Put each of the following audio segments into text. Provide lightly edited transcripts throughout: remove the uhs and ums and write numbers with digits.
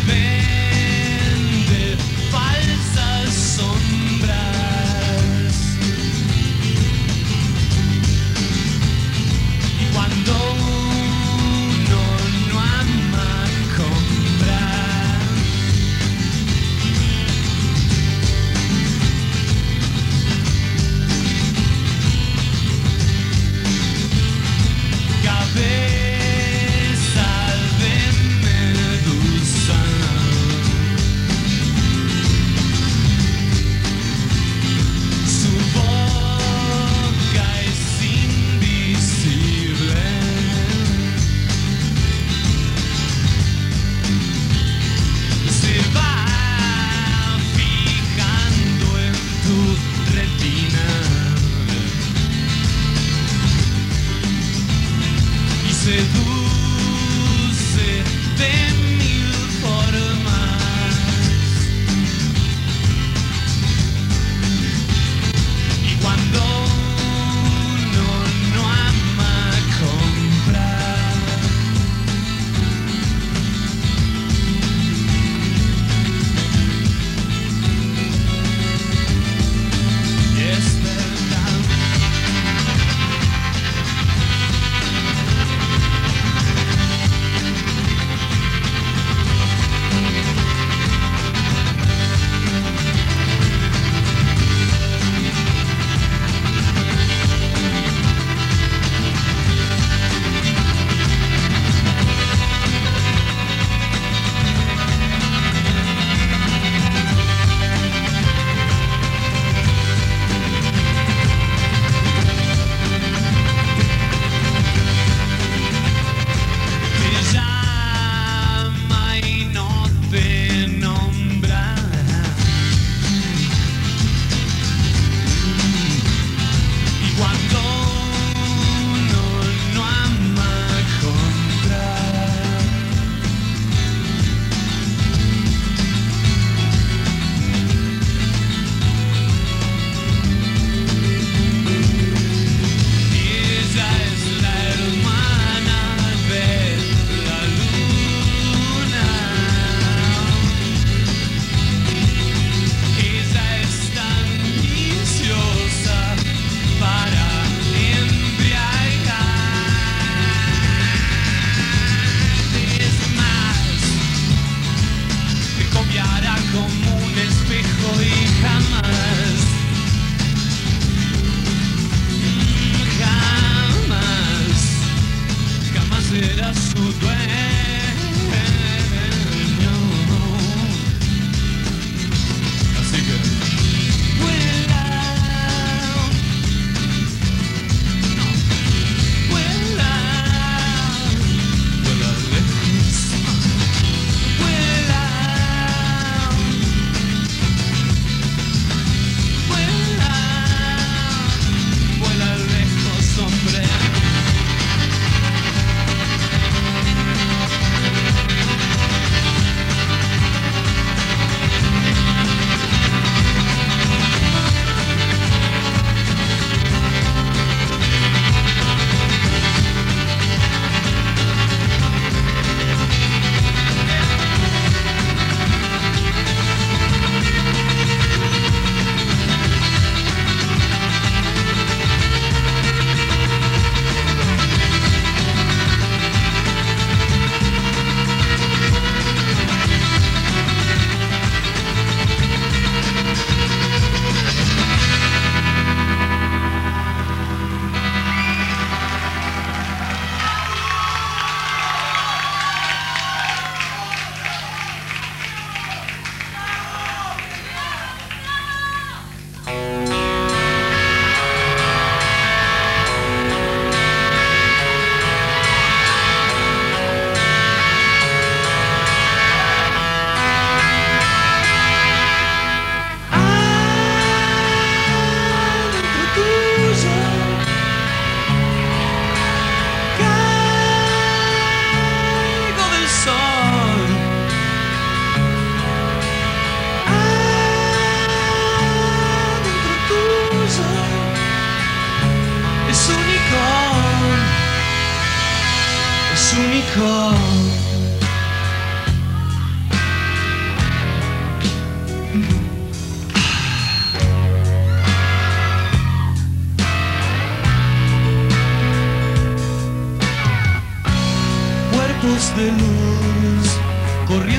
vende falsas sombras. Y cuando uno no ama, compra. Cabeza de medusa.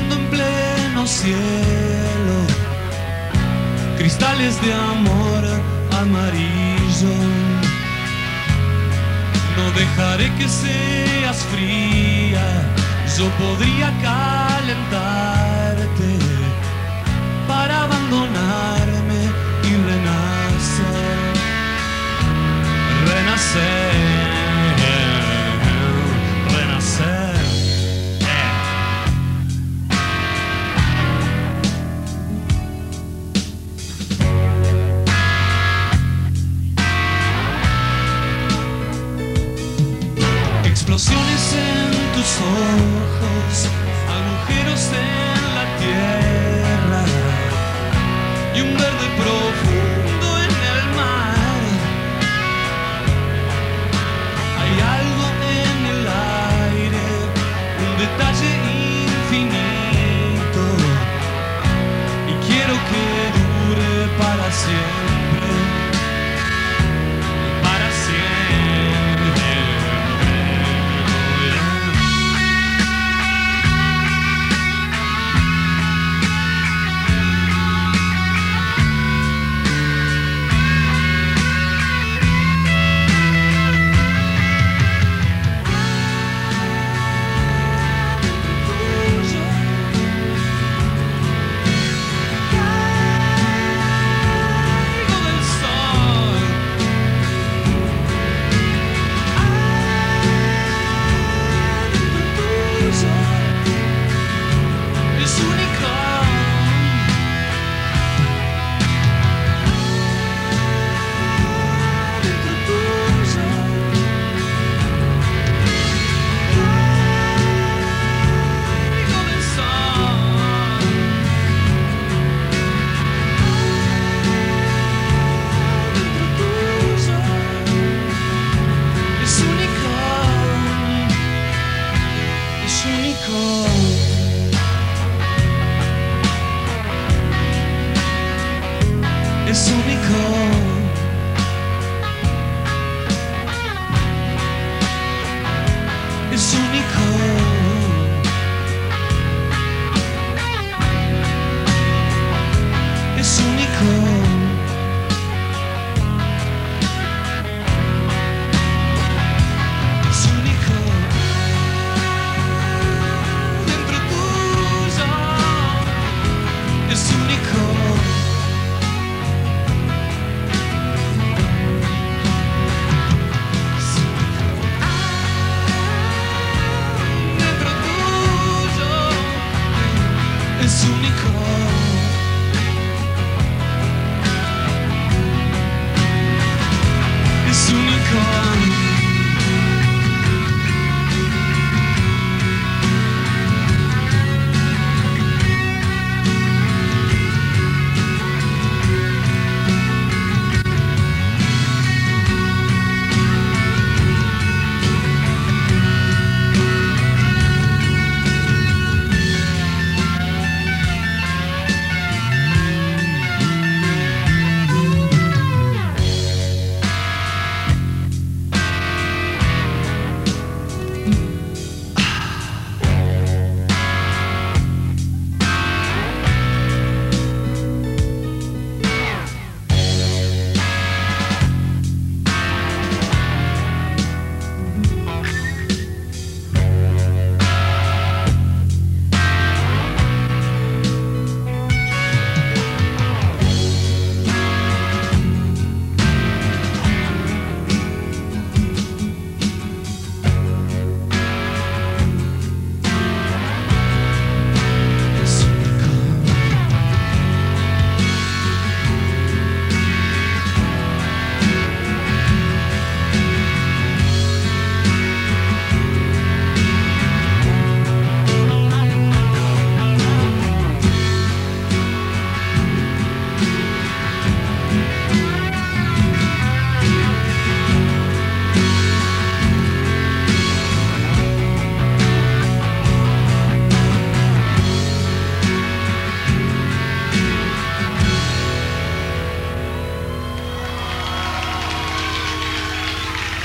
cayendo en pleno cielo, cristales de amor amarillo. No dejaré que seas fría, yo podría calentarte para abandonarme y renacer, renacer, renacer. Explosiones en tus ojos, agujeros en la tierra y un verde profundo en el mar. Hay algo en el aire, un detalle infinito, y quiero que dure para siempre, para siempre. Es único, es único, es único, es único, dentro tuyo, es único. Es único, es único.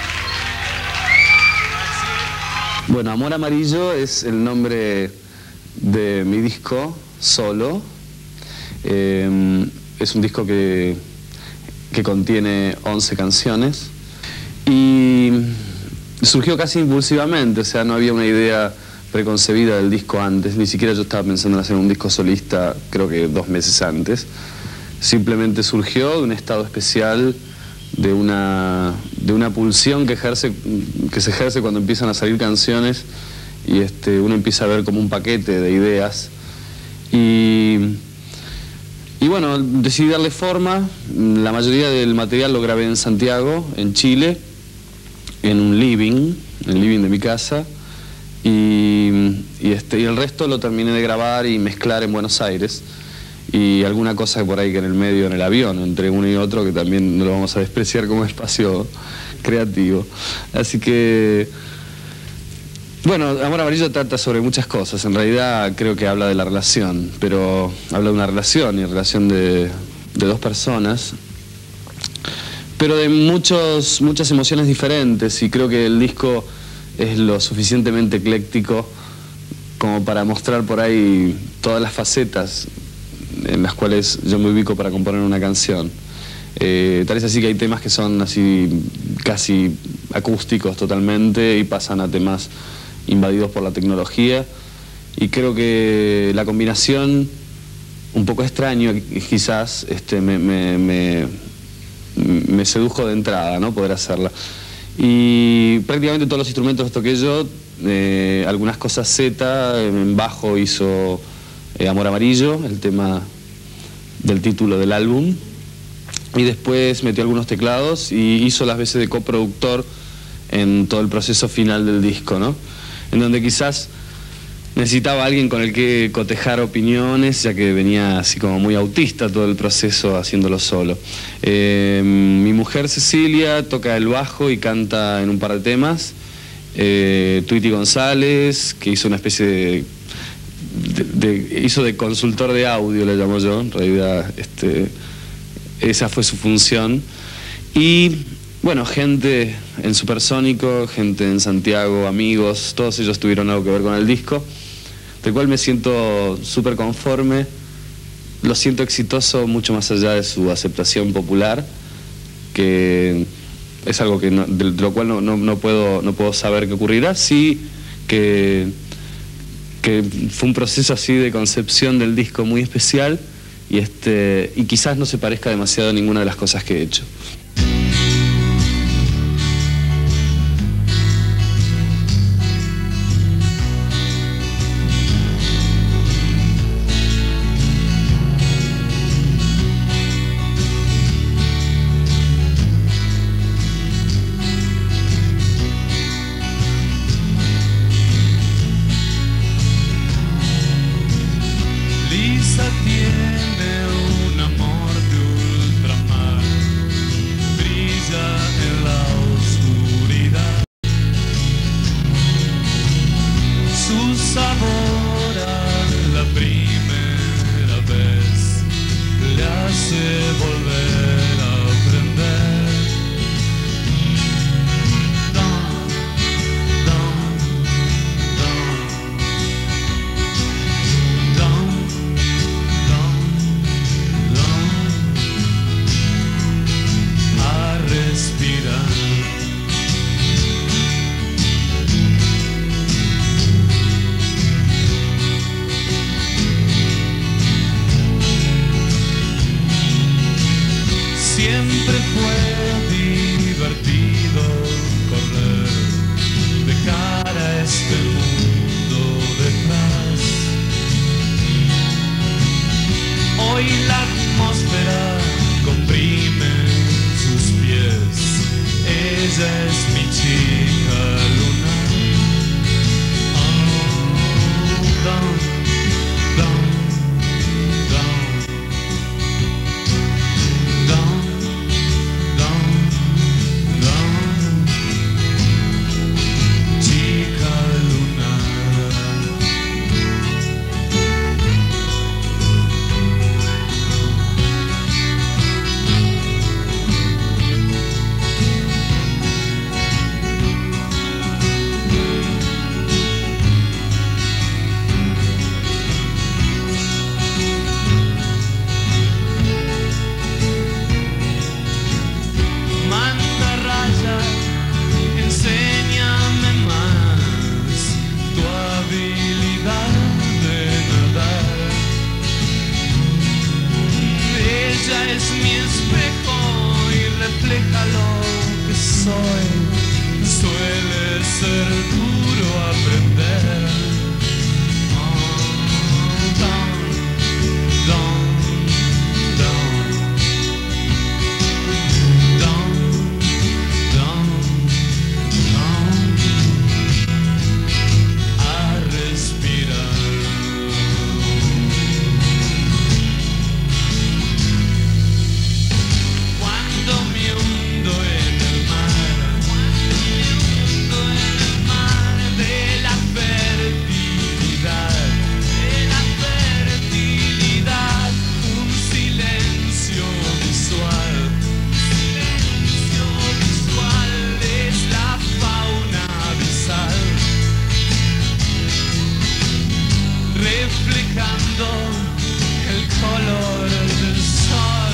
Bueno, Amor Amarillo es el nombre de mi disco solo. Es un disco que contiene 11 canciones y surgió casi impulsivamente, o sea, no había una idea preconcebida del disco antes, ni siquiera yo estaba pensando en hacer un disco solista, creo que 2 meses antes. Simplemente surgió de un estado especial, de una pulsión que se ejerce cuando empiezan a salir canciones y uno empieza a ver como un paquete de ideas. Y bueno, decidí darle forma. La mayoría del material lo grabé en Santiago, en Chile, en un living, en el living de mi casa. Y el resto lo terminé de grabar y mezclar en Buenos Aires. Y alguna cosa por ahí que en el medio, en el avión, entre uno y otro, que también no lo vamos a despreciar como espacio creativo. Así que, bueno, Amor Amarillo trata sobre muchas cosas. En realidad creo que habla de la relación, pero habla de una relación, y relación de 2 personas, pero de muchas emociones diferentes, y creo que el disco es lo suficientemente ecléctico como para mostrar por ahí todas las facetas en las cuales yo me ubico para componer una canción. Tal es así que hay temas que son así casi acústicos totalmente y pasan a temas invadidos por la tecnología, y creo que la combinación, un poco extraño quizás, me sedujo de entrada, ¿no? Poder hacerla. Y prácticamente todos los instrumentos los toqué yo, algunas cosas Z, en bajo hizo Amor Amarillo, el tema del título del álbum, y después metió algunos teclados y hizo las veces de coproductor en todo el proceso final del disco, ¿no? En donde quizás necesitaba a alguien con el que cotejar opiniones, ya que venía así como muy autista todo el proceso haciéndolo solo. Mi mujer Cecilia toca el bajo y canta en un par de temas. Tweety González, que hizo una especie hizo de consultor de audio, le llamo yo, en realidad esa fue su función. Y bueno, gente en Supersónico, gente en Santiago, amigos, todos ellos tuvieron algo que ver con el disco, del cual me siento súper conforme, lo siento exitoso mucho más allá de su aceptación popular, que es algo que de lo cual no puedo saber qué ocurrirá. Sí que fue un proceso así de concepción del disco muy especial, y quizás no se parezca demasiado a ninguna de las cosas que he hecho. Lisa tiene un amor de ultramar, brilla en la oscuridad. Su sabor a la primera vez le hace volver a aprender. Siempre fue divertido correr de cara a este mundo detrás. Hoy la atmósfera comprime sus pies. Ella es mi chica lunar. Oh, down, down. soy, suele ser duro aprender. Reflejando el color del sol.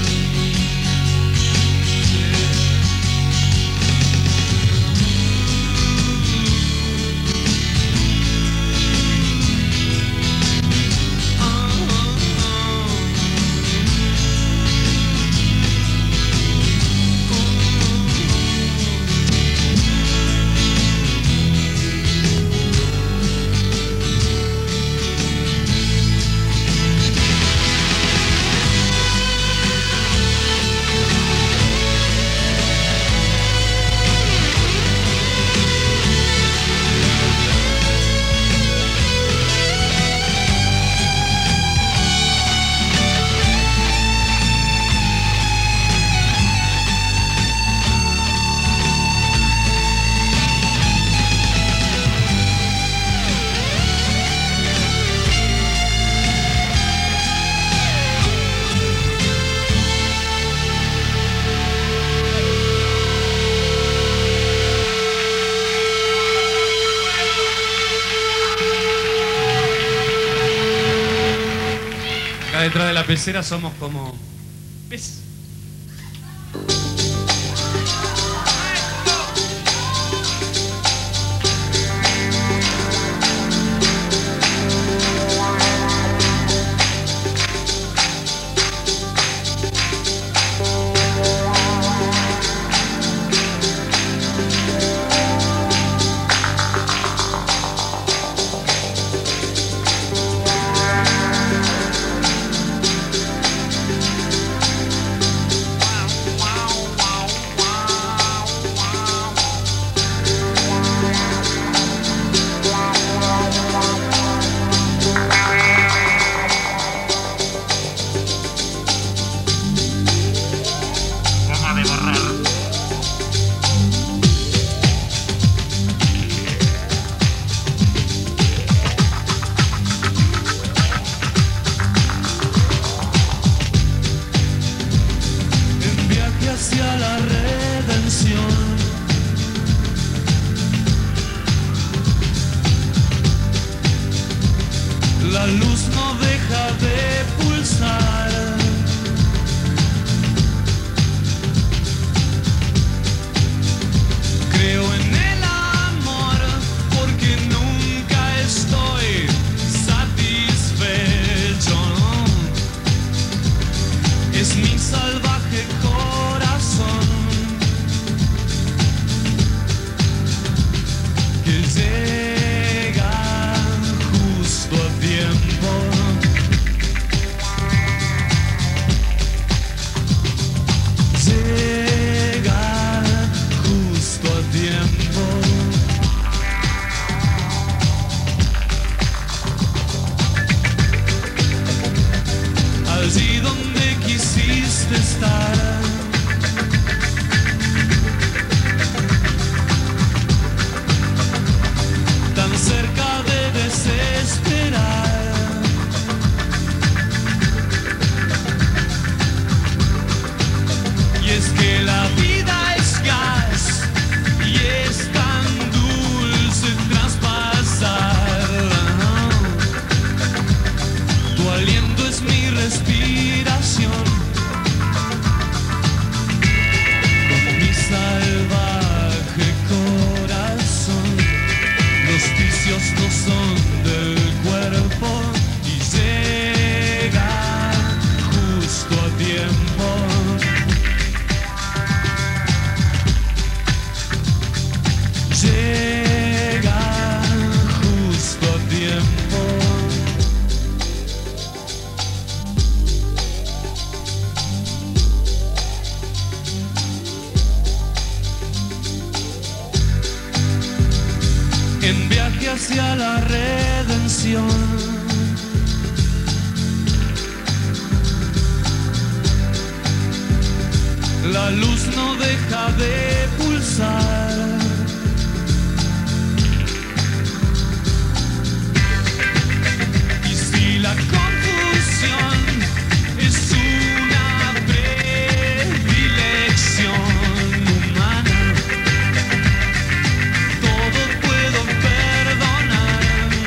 Detrás de la pecera somos como peces. Hacia la redención, la luz no deja de pulsar. Creo en el amor porque nunca estoy satisfecho. Es mi salvaje corazón que llega justo a tiempo. Llega justo a tiempo. Allí donde quisiste estar, tan cerca de desesperar. Y es que la vida es gas y es tan dulce traspasarla. Tu aliento es mi respiración. Con mi salvaje corazón, los vicios no son del cuerpo y llega justo a tiempo. hacia la redención. La luz no deja de pulsar. Y si la confusión es una predilección humana, todo puedo perdonar.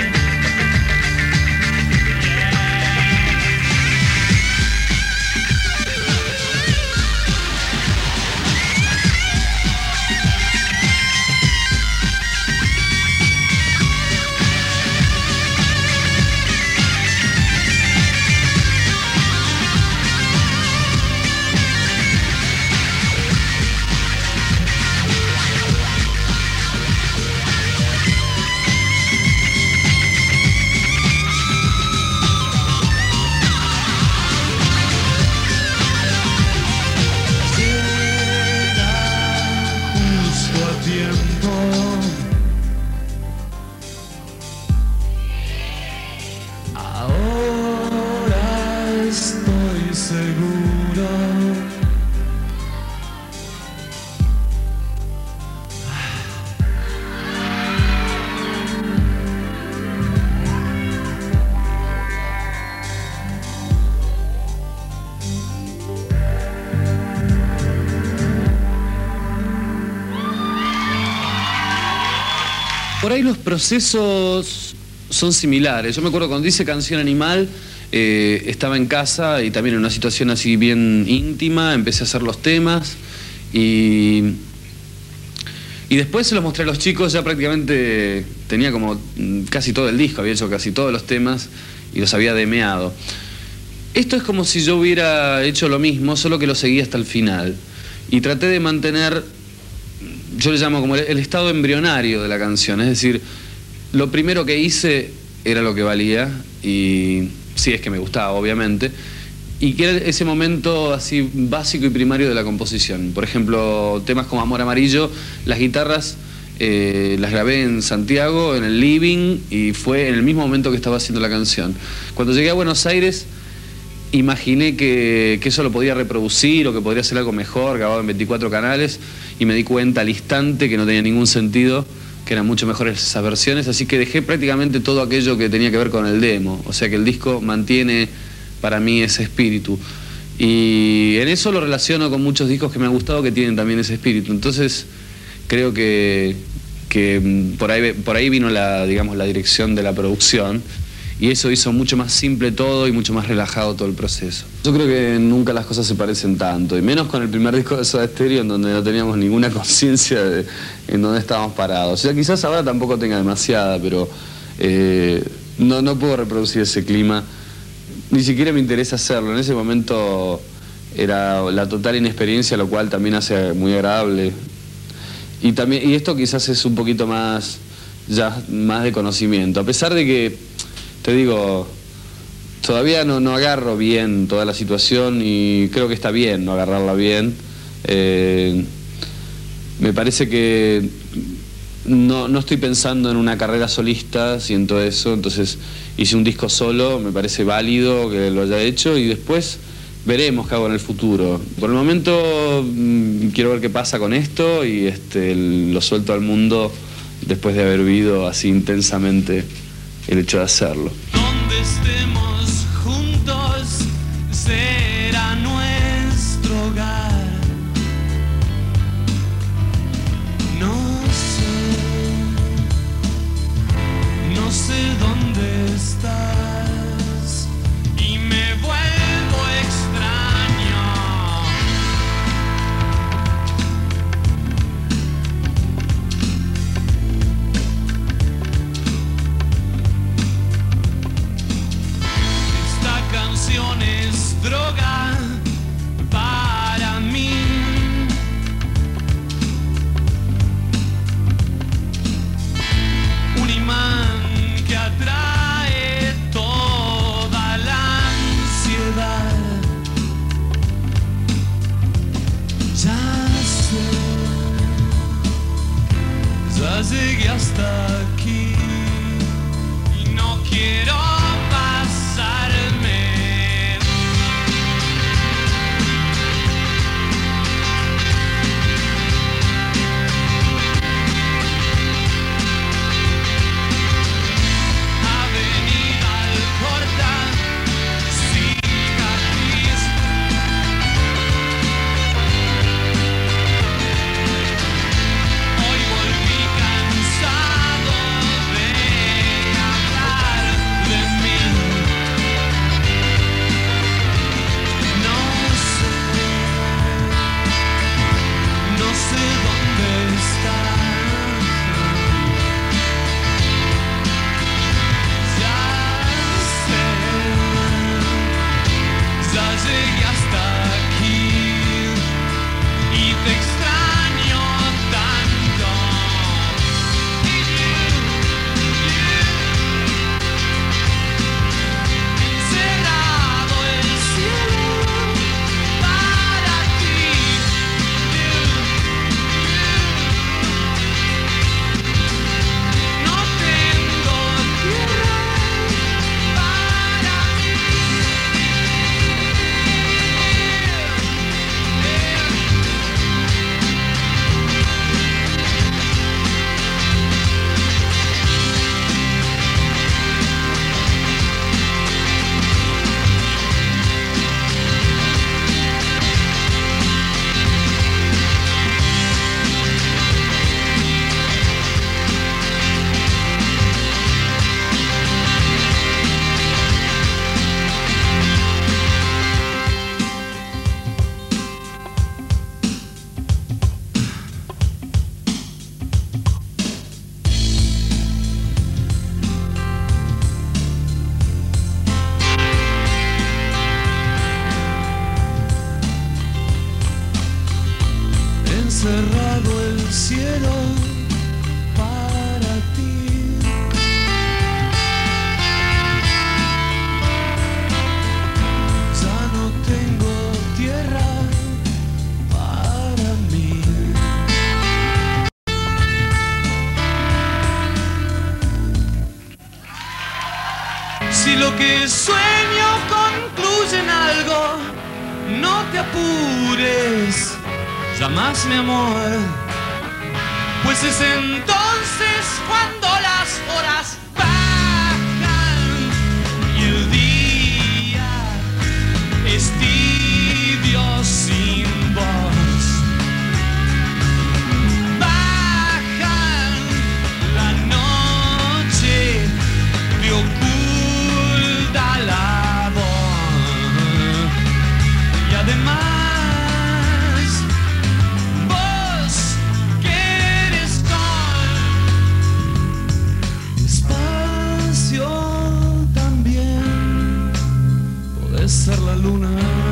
Por ahí los procesos son similares. Yo me acuerdo cuando hice Canción Animal, estaba en casa y también en una situación así bien íntima, empecé a hacer los temas y después se los mostré a los chicos. Ya prácticamente tenía como casi todo el disco, había hecho casi todos los temas y los había demeado. Esto es como si yo hubiera hecho lo mismo, solo que lo seguí hasta el final. Y traté de mantener, yo le llamo como el estado embrionario de la canción. Es decir, lo primero que hice era lo que valía, y sí, es que me gustaba, obviamente, y que era ese momento así básico y primario de la composición. Por ejemplo, temas como Amor Amarillo, las guitarras las grabé en Santiago, en el living, y fue en el mismo momento que estaba haciendo la canción. Cuando llegué a Buenos Aires, imaginé que eso lo podía reproducir o que podría ser algo mejor, grabado en 24 canales, y me di cuenta al instante que no tenía ningún sentido, que eran mucho mejores esas versiones, así que dejé prácticamente todo aquello que tenía que ver con el demo. O sea que el disco mantiene para mí ese espíritu. Y en eso lo relaciono con muchos discos que me han gustado que tienen también ese espíritu. Entonces creo que por ahí vino digamos, la dirección de la producción. Y eso hizo mucho más simple todo y mucho más relajado todo el proceso. Yo creo que nunca las cosas se parecen tanto, y menos con el primer disco de Soda Stereo, en donde no teníamos ninguna conciencia de en dónde estábamos parados. O sea, quizás ahora tampoco tenga demasiada, pero no puedo reproducir ese clima. Ni siquiera me interesa hacerlo. En ese momento era la total inexperiencia, lo cual también hace muy agradable. Y esto quizás es un poquito más de conocimiento. A pesar de que, te digo, todavía no agarro bien toda la situación, y creo que está bien no agarrarla bien. Me parece que no estoy pensando en una carrera solista, siento eso. Entonces hice un disco solo, me parece válido que lo haya hecho, y después veremos qué hago en el futuro. Por el momento quiero ver qué pasa con esto, y lo suelto al mundo después de haber vivido así intensamente el hecho de hacerlo. Donde estemos juntos será nuestro hogar. No sé dónde estás y me vuelvo extraño. Esta canción es droga para mí. Un imán que atrae toda la ansiedad. Ya sé, ya llegué hasta aquí. más mi amor, pues es entonces cuando las horas bajan y el día es tibio sin voz. Bajan la noche, te oculta la voz y además ser la luna.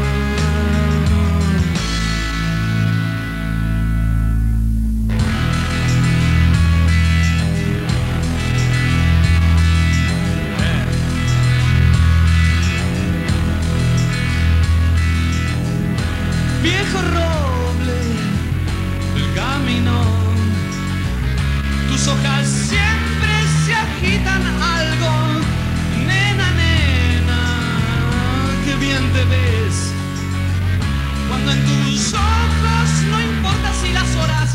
Viejo roble del camino, tus hojas siempre se agitan algo. Bien te ves cuando en tus ojos no importa si las horas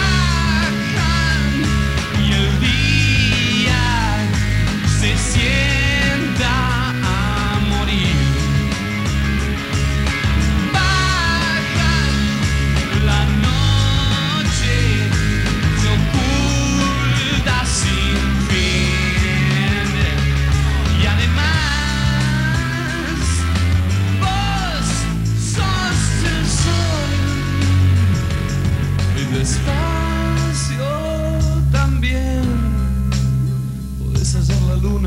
bajan y el día se sienta a morir. Bajan la noche, se oculta sin fin y además despacio también puedes hacer la luna.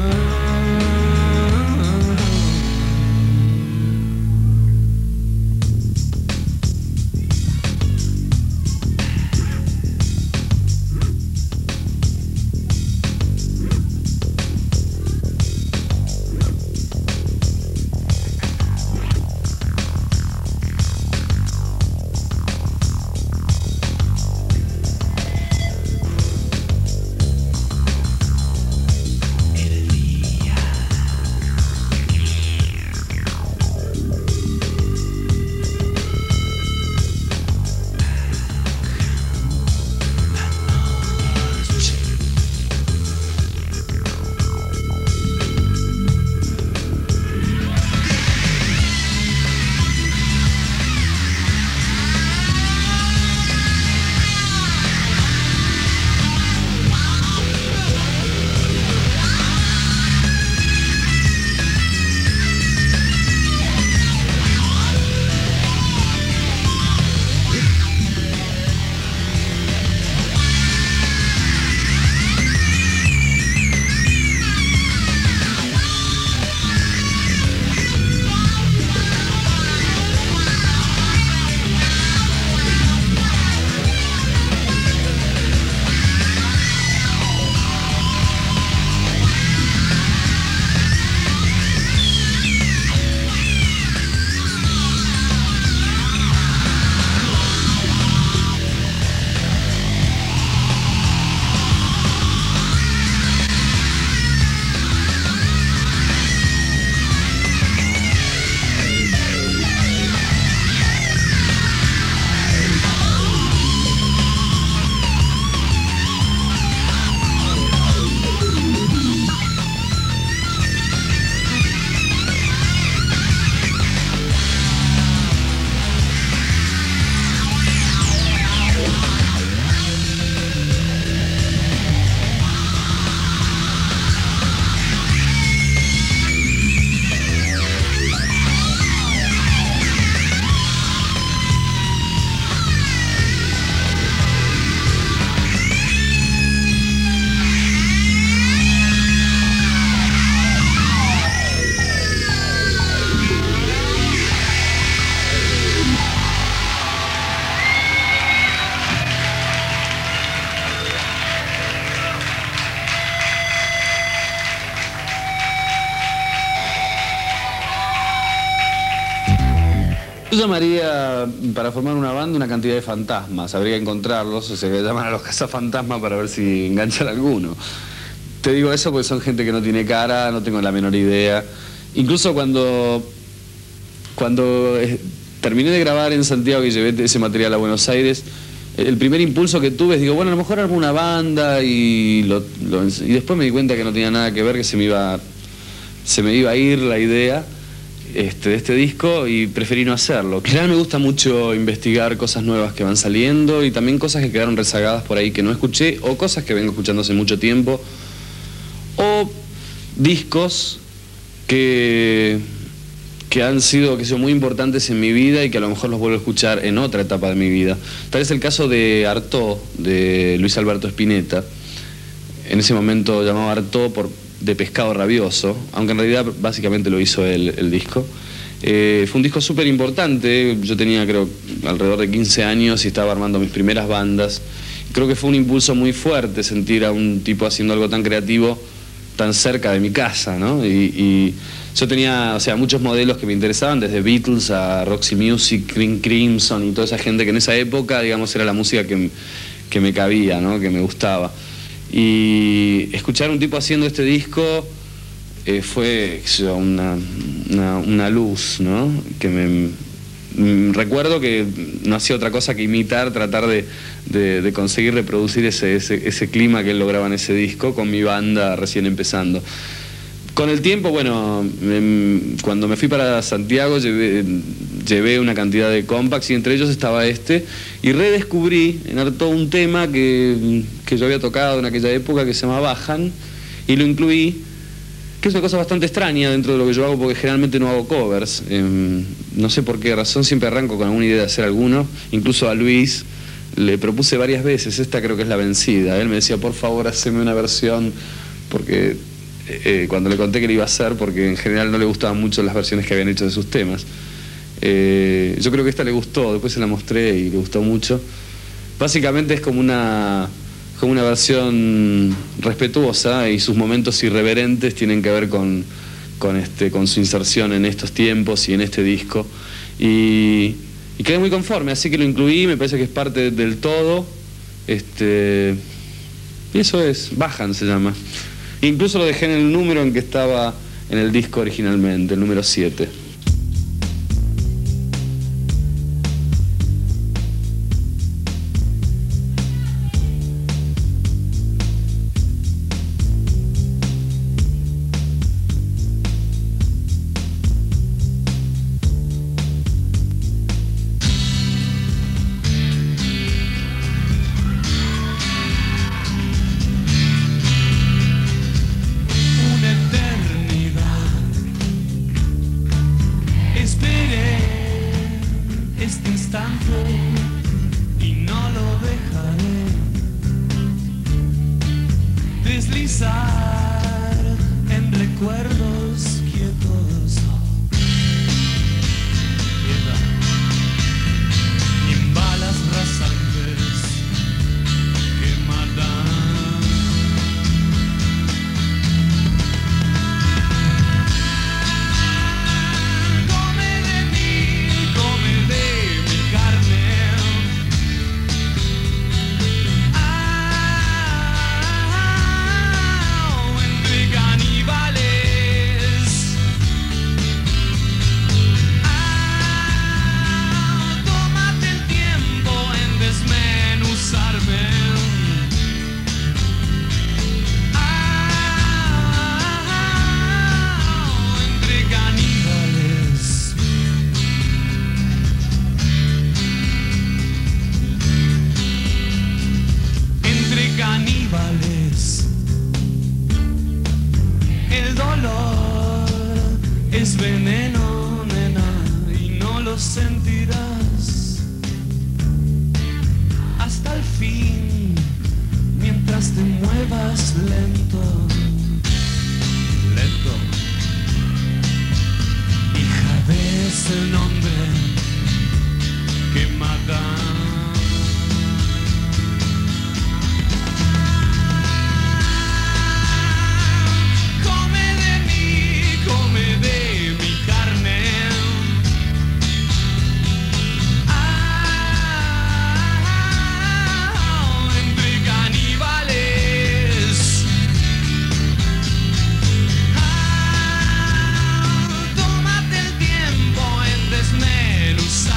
Yo llamaría, para formar una banda, una cantidad de fantasmas. Habría que encontrarlos, o sea, que llaman a los cazafantasmas para ver si enganchan a alguno. Te digo eso porque son gente que no tiene cara, no tengo la menor idea. Incluso cuando terminé de grabar en Santiago y llevé ese material a Buenos Aires, el primer impulso que tuve es, digo, bueno, a lo mejor armo una banda y después me di cuenta que no tenía nada que ver, que se me iba a ir la idea de este disco y preferí no hacerlo. En general me gusta mucho investigar cosas nuevas que van saliendo y también cosas que quedaron rezagadas por ahí que no escuché, o cosas que vengo escuchando hace mucho tiempo, o discos que han sido muy importantes en mi vida y que a lo mejor los vuelvo a escuchar en otra etapa de mi vida. Tal es el caso de Artaud, de Luis Alberto Spinetta. En ese momento llamaba Artaud de Pescado Rabioso, aunque en realidad básicamente lo hizo él, el disco. Fue un disco súper importante. Yo tenía, creo, alrededor de 15 años y estaba armando mis primeras bandas. Creo que fue un impulso muy fuerte sentir a un tipo haciendo algo tan creativo tan cerca de mi casa, ¿no? Y yo tenía, o sea, muchos modelos que me interesaban, desde Beatles a Roxy Music, King Crimson y toda esa gente que en esa época, digamos, era la música que me cabía, ¿no? Que me gustaba. Y escuchar a un tipo haciendo este disco fue una luz, ¿no? Que recuerdo que no hacía otra cosa que imitar, tratar de conseguir reproducir ese clima que él lograba en ese disco con mi banda recién empezando. Con el tiempo, bueno, cuando me fui para Santiago llevé una cantidad de compacts y entre ellos estaba este, y redescubrí en Artaud un tema que yo había tocado en aquella época que se llama Bajan, y lo incluí, que es una cosa bastante extraña dentro de lo que yo hago porque generalmente no hago covers. No sé por qué razón, siempre arranco con alguna idea de hacer alguno. Incluso a Luis le propuse varias veces, esta creo que es la vencida. Él me decía, por favor, haceme una versión, porque cuando le conté que lo iba a hacer, porque en general no le gustaban mucho las versiones que habían hecho de sus temas. Yo creo que esta le gustó, después se la mostré y le gustó mucho. Básicamente es como una versión respetuosa y sus momentos irreverentes tienen que ver con su inserción en estos tiempos y en este disco. Y quedé muy conforme, así que lo incluí, me parece que es parte del todo. Y eso es, Bajan se llama. Incluso lo dejé en el número en que estaba en el disco originalmente, el número 7. Y no lo dejaré deslizar en recuerdos quietos, y en balas rasantes que matan. El dolor es veneno, nena, y no lo sentirás hasta el fin, mientras te muevas lento, lento. Hija, ves el nombre que mata. Tómate el tiempo en desmenuzar.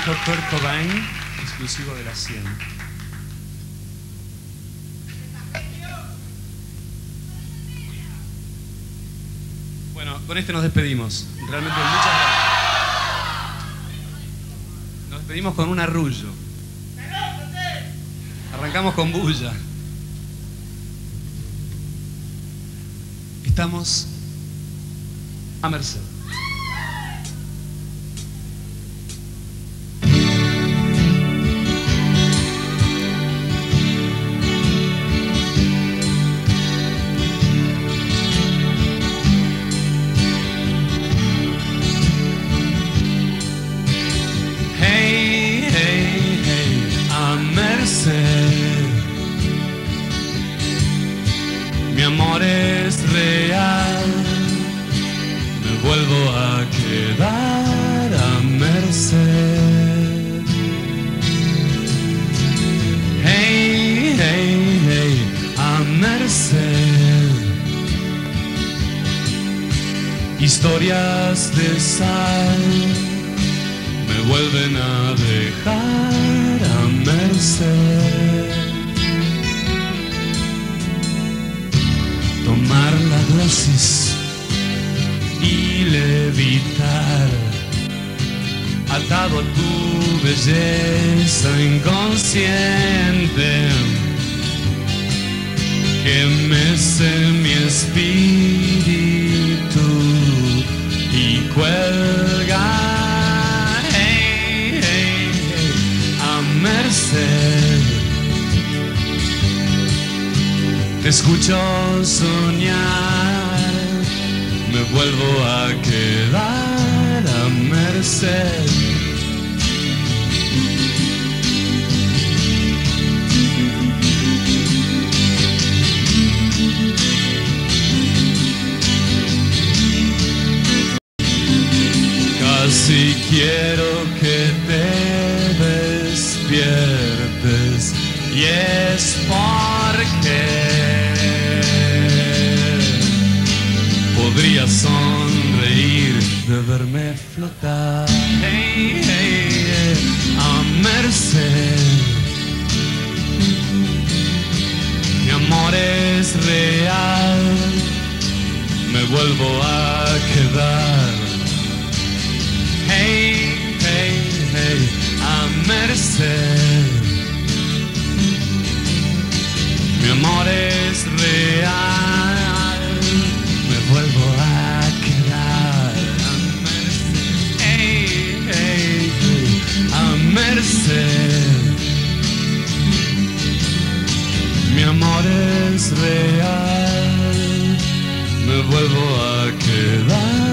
disco Kurt Cobain, exclusivo de la 100. Bueno, con este nos despedimos. Realmente muchas gracias. Nos despedimos con un arrullo. Arrancamos con bulla. Estamos a merced. Mi amor es real, me vuelvo a quedar a merced. Hey, hey, hey, a merced. Historias de sal me vuelven a dejar a merced. Tomar la dosis y levitar, atado a tu belleza inconsciente que mece mi espíritu y cuelga, hey, hey, hey, a merced. Te escucho soñar, me vuelvo a quedar a merced. Casi quiero que te despiertes y es porque podría sonreír de verme flotar, hey, hey, hey, a merced. Mi amor es real, me vuelvo a quedar, hey, hey, hey, a merced. Mi amor es real, me vuelvo a quedar a merced, hey, hey, hey, a merced. Mi amor es real, me vuelvo a quedar.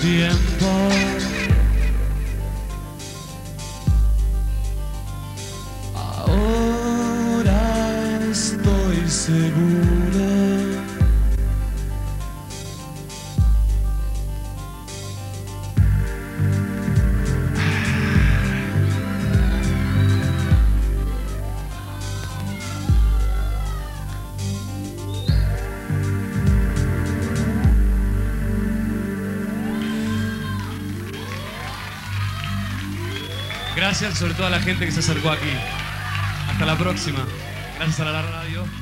tiempo. Ahora estoy seguro. Gracias sobre todo a la gente que se acercó aquí. Hasta la próxima. Gracias a la radio.